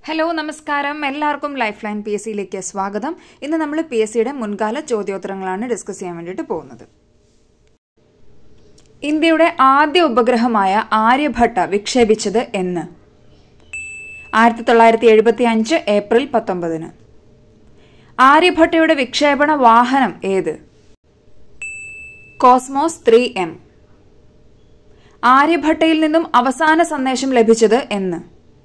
Hello നമസ്കാരം എല്ലാവർക്കും life line PSCയിലേക്ക് സ്വാഗതം. ഇന്ന് നമ്മൾ PSCയുടെ മുൻകാല ചോദ്യോത്തരങ്ങളാണ് ഡിസ്കസ് ചെയ്യാൻ വേണ്ടിയിട്ട് പോകുന്നത്. ഇന്ത്യയുടെ ആദ്യ ഉപഗ്രഹമായ ആര്യഭട്ട വിക്ഷേപിച്ചത് എന്ന്? 1975 ഏപ്രിൽ 19. ആര്യഭട്ടയുടെ വിക്ഷേപണ വാഹനം ഏത്? Cosmos 3M. ആര്യഭട്ടയിൽ നിന്നും അവസാന സന്ദേശം ലഭിച്ചത് എന്ന്?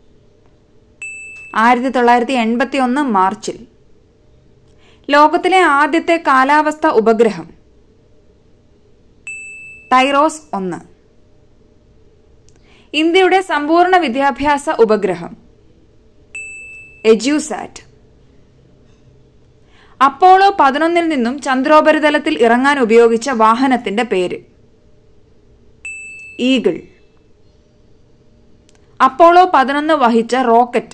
1981 മാർച്ചിൽ. ലോകത്തിലെ ആദ്യത്തെ കാലാവസ്ഥ ഉപഗ്രഹം? ടൈറോസ് 1. ഇന്ത്യയുടെ സമ്പൂർണ്ണ വിദ്യാഭ്യാസ ഉപഗ്രഹം? എജ്യൂസാറ്റ്. അപ്പോളോ 11 നിന്നും ചന്ദ്രോപരിതലത്തിൽ ഇറങ്ങാൻ ഉപയോഗിച്ച വാഹനത്തിന്റെ പേര്? ഈഗിൾ. അപ്പോളോ 11 വഹിച്ച റോക്കറ്റ്?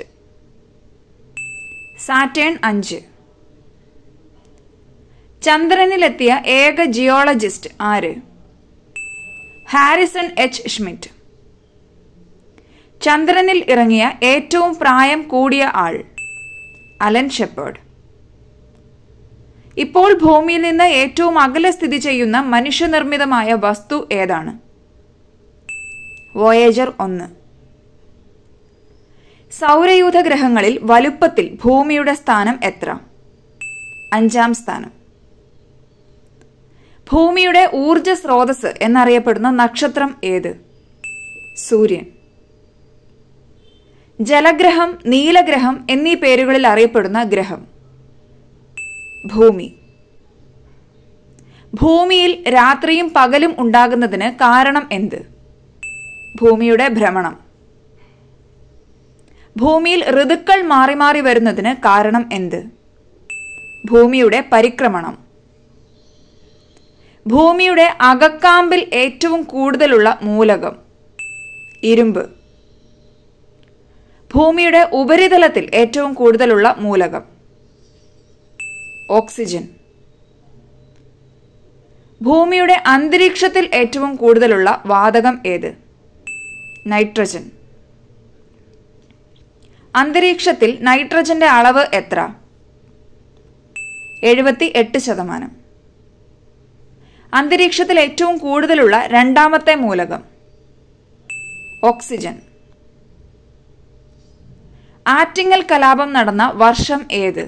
സാറ്റേൺ 5. ചന്ദ്രനിലെത്തിയ ഏക ജിയോളജിസ്റ്റ് ആര്? Harrison H. ഷ്മിറ്റ്. ചന്ദ്രനിൽ ഇറങ്ങിയ ഏറ്റവും പ്രായം കൂടിയ ആൾ? Allen shepherd. ഇപ്പോൾ ഭൂമിയിൽ നിന്ന് ഏറ്റവും അകലെ സ്ഥിതി ചെയ്യുന്ന മനുഷ്യനിർമ്മിതമായ വസ്തു ഏതാണ്? വോയേജർ 1. സൗരയൂഥ ഗ്രഹങ്ങളിൽ വലുപ്പത്തിൽ ഭൂമിയുടെ സ്ഥാനം എത്ര? 5ാം സ്ഥാനം. ഭൂമിയുടെ ഊർജ സ്രോതസ് എന്നറിയപ്പെടുന്ന നക്ഷത്രം ഏത്? സൂര്യൻ. ജലഗ്രഹം, നീലഗ്രഹം എന്നീ പേരുകളിൽ അറിയപ്പെടുന്ന ഗ്രഹം? ഭൂമി. ഭൂമിയിൽ രാത്രിയും പകലും ഉണ്ടാകുന്നതിന് കാരണം എന്ത്? ഭൂമിയുടെ ഭ്രമണം. ഭൂമിയിൽ ഋതുക്കൾ മാറി മാറി വരുന്നതിന് കാരണം എന്ത്? ഭൂമിയുടെ പരിക്രമണം. ഭൂമിയുടെ അകക്കാമ്പിൽ ഏറ്റവും കൂടുതലുള്ള മൂലകം? ഇരുമ്പ്. ഭൂമിയുടെ ഉപരിതലത്തിൽ ഏറ്റവും കൂടുതലുള്ള മൂലകം? ഓക്സിജൻ. ഭൂമിയുടെ അന്തരീക്ഷത്തിൽ ഏറ്റവും കൂടുതലുള്ള വാതകം ഏത്? നൈട്രജൻ. അന്തരീക്ഷത്തിൽ നൈട്രജന്റെ അളവ് എത്ര? 78%. അന്തരീക്ഷത്തിൽ ഏറ്റവും കൂടുതലുള്ള രണ്ടാമത്തെ മൂലകം? ഓക്സിജൻ. ആറ്റിങ്ങൽ കലാപം നടന്ന വർഷം ഏത്?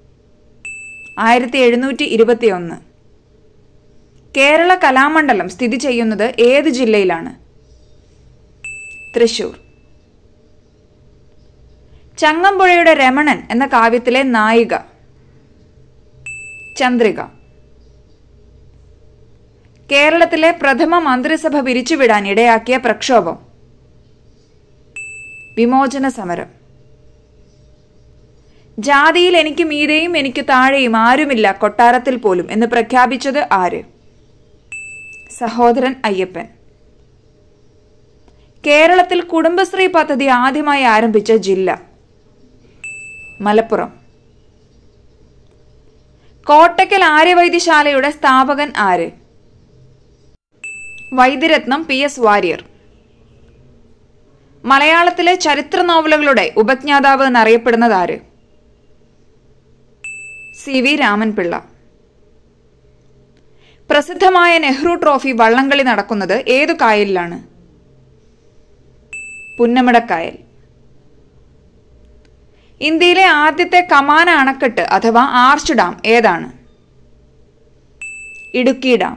1721. കേരള കലാമണ്ഡലം സ്ഥിതി ചെയ്യുന്നത് ഏത് ജില്ലയിലാണ്? തൃശൂർ. ചങ്ങമ്പുഴയുടെ രമണൻ എന്ന കാവ്യത്തിലെ നായിക? ചന്ദ്രിക. കേരളത്തിലെ പ്രഥമ മന്ത്രിസഭ പിരിച്ചുവിടാൻ ഇടയാക്കിയ പ്രക്ഷോഭം? വിമോചന സമരം. ജാതിയിൽ എനിക്ക് മീതെയും എനിക്ക് താഴെയും ആരുമില്ല കൊട്ടാരത്തിൽ പോലും എന്ന് പ്രഖ്യാപിച്ചത് ആര്? സഹോദരൻ അയ്യപ്പൻ. കേരളത്തിൽ കുടുംബശ്രീ പദ്ധതി ആദ്യമായി ആരംഭിച്ച ജില്ല? മലപ്പുറം. കോട്ടയ്ക്കൽ ആര്യവൈദ്യശാലയുടെ സ്ഥാപകൻ ആര്? വൈദ്യരത്നം PS വാര്യർ. മലയാളത്തിലെ ചരിത്ര നോവലുകളുടെ ഉപജ്ഞാതാവ് എന്നറിയപ്പെടുന്നത് ആര്? CV രാമൻപിള്ള. പ്രസിദ്ധമായ നെഹ്റു ട്രോഫി വള്ളംകളി നടക്കുന്നത് ഏതു കായലിലാണ്? പുന്നമടക്കായൽ. ഇന്ത്യയിലെ ആദ്യത്തെ കമാന അണക്കെട്ട് അഥവാ ആർച്ച് ഡാം ഏതാണ്? ഇടുക്കി ഡാം.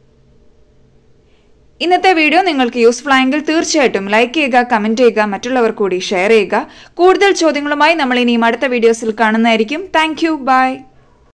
ഇന്നത്തെ വീഡിയോ നിങ്ങൾക്ക് യൂസ്ഫുൾ ആയെങ്കിൽ തീർച്ചയായിട്ടും ലൈക്ക് ചെയ്യുക, കമന്റ് ചെയ്യുക, മറ്റുള്ളവർ കൂടി ഷെയർ ചെയ്യുക. കൂടുതൽ ചോദ്യങ്ങളുമായി നമ്മൾ ഇനിയും അടുത്ത വീഡിയോസിൽ കാണുന്നതായിരിക്കും. Thank you. ബൈ.